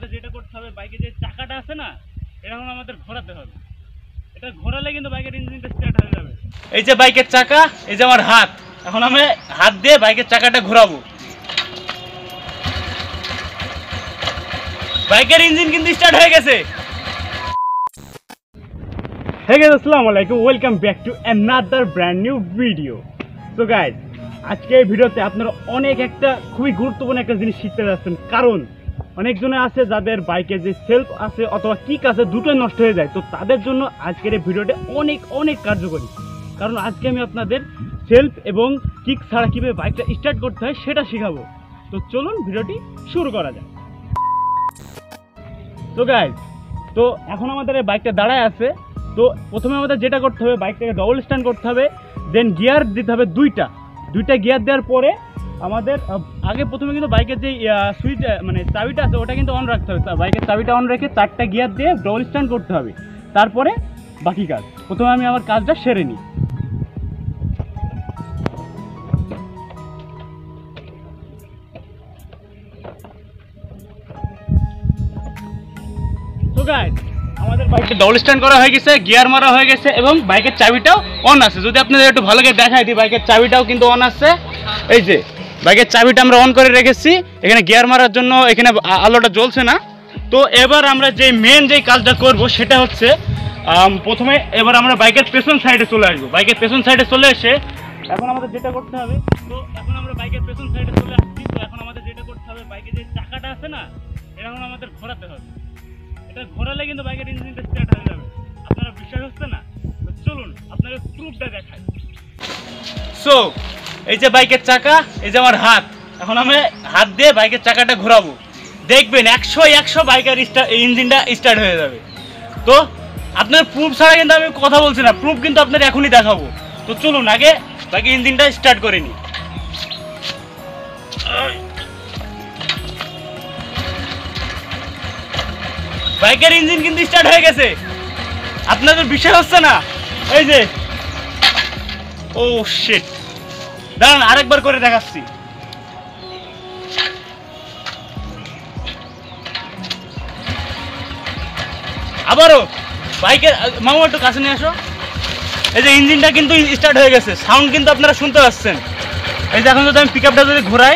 আমাদের যেটা করতে হবে, বাইকে যে চাকাটা আছে না, এটা এখন আমাদের ঘোরাতে হবে। এটা ঘোরালে কিন্তু বাইকের ইঞ্জিনটা স্টার্ট হয়ে যাবে। এই যে বাইকের চাকা, এই যে আমার হাত, এখন আমি হাত দিয়ে বাইকের চাকাটা ঘোরাবো। বাইকের ইঞ্জিন কিন্তু স্টার্ট হয়ে গেছে। হে গাইস, আসসালামু আলাইকুম, welcome back to another brand new video. So guys, আজকে এই ভিডিওতে আপনারা অনেক একটা খুবই গুরুত্বপূর্ণ একটা জিনিস শিখতে যাচ্ছেন। কারণ অনেকজনে আছে যাদের বাইকে যে সেলফ আছে অথবা কিক আছে দুটোই নষ্ট হয়ে যায়। তো তাদের জন্য আজকের এই ভিডিওটা অনেক কার্যকরী। কারণ আজকে আমি আপনাদের সেলফ এবং কিক ছাড়া কীভাবে বাইকটা স্টার্ট করতে হয় সেটা শেখাবো। তো চলুন ভিডিওটি শুরু করা যায়। তো গাইস, তো এখন আমাদের এই বাইকটা দাঁড়ায় আছে। তো প্রথমে আমাদের যেটা করতে হবে, বাইকটাকে ডবল স্ট্যান্ড করতে হবে, দেন গিয়ার দিতে হবে দুইটা গিয়ার দেওয়ার পরে আমাদের আগে প্রথমে কিন্তু বাইকের যে সুইচ মানে চাবিটা আছে ওটা কিন্তু অন রাখতে হবে। বাইকের চাবিটা অন রেখে 4টা গিয়ার দিয়ে ডবল স্ট্যান্ড করতে হবে, তারপরে বাকি কাজ। প্রথমে আমি আমার কাজটা সেরে নিই। তো গাইস, আমাদের বাইকটা ডবল স্ট্যান্ড করা হয়ে গেছে, গিয়ার মারা হয়ে গেছে এবং বাইকের চাবিটাও অন আছে। যদি আপনাদের একটু ভালো করে দেখাই দিই, বাইকের চাবিটাও কিন্তু অন আছে। এই যে বাইকের চাবিটা আমরা অন করে রেখেছি, এখানে গিয়ার মারার জন্য এখানে আলোটা জ্বলছে না। তো এবার আমরা যে মেন যে কাজটা করব সেটা হচ্ছে প্রথমে এবার আমরা বাইকের পেছন সাইডে চলে আসবো। বাইকের পেছন সাইডে চলে এসে এখন আমাদের যেটা করতে হবে, তো এখন আমরা বাইকের পেছন সাইডে চলে আসছি। তো এখন আমাদের যেটা করতে হবে, বাইকের যে চাকাটা আছে না, এটা এখন আমাদের ঘোরাতে হবে। এটা ঘোরালে কিন্তু বাইকের ইঞ্জিনটা স্টার্ট হয়ে যাবে। আপনারা বিশ্বাস হচ্ছে না? চলুন আপনাদের প্রুফটা দেখাই। সো এই যে বাইকের চাকা, এই যে আমার হাত, এখন আমি হাত দিয়ে বাইকের চাকাটা ঘোরাবো। দেখবেন 100 বাইকের ইঞ্জিনটা স্টার্ট হয়ে যাবে। তো আপনার প্রুফ ছাড়া কিন্তু আমি কথা বলছি না, প্রুফ কিন্তু আপনার এখনই দেখাবো। তো চলুন আগে বাইকের ইঞ্জিনটা স্টার্ট করে নিই। বাইকের ইঞ্জিন কিন্তু স্টার্ট হয়ে গেছে। আপনাদের বিশ্বাস হচ্ছে না? এই যে, ও শিট, দাঁড়ান আরেকবার করে দেখাচ্ছি। আবারও বাইকের মামু একটু কাছে নিয়ে আসো। এই যে ইঞ্জিনটা কিন্তু স্টার্ট হয়ে গেছে, সাউন্ড কিন্তু আপনারা শুনতে পাচ্ছেন। এই যে এখন যদি আমি পিক আপটা যদি ঘোরাই,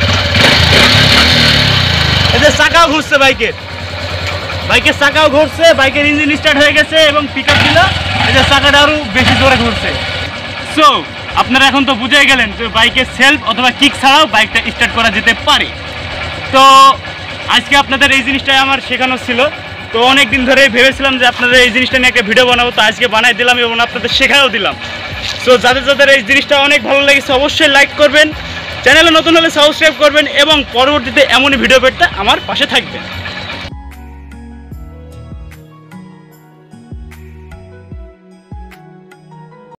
এই যে চাকাও ঘুরছে, বাইকের চাকাও ঘুরছে, বাইকের ইঞ্জিন স্টার্ট হয়ে গেছে এবং পিক আপ দিল, এই যে চাকাটা আরও বেশি জোরে ঘুরছে। সো আপনারা এখন তো বুঝে গেলেন যে বাইকের সেলফ অথবা কিক ছাড়াও বাইকটা স্টার্ট করা যেতে পারে। তো আজকে আপনাদের এই জিনিসটাই আমার শেখানো ছিল। তো অনেক দিন ধরে ভেবেছিলাম যে আপনাদের এই জিনিসটা নিয়ে একটা ভিডিও বানাবো, তো আজকে বানাই দিলাম এবং আপনাদের শেখাও দিলাম। সো যাদের এই জিনিসটা অনেক ভালো লেগেছে অবশ্যই লাইক করবেন, চ্যানেলে নতুন হলে সাবস্ক্রাইব করবেন এবং পরবর্তীতে এমনই ভিডিও পেতে আমার পাশে থাকবেন।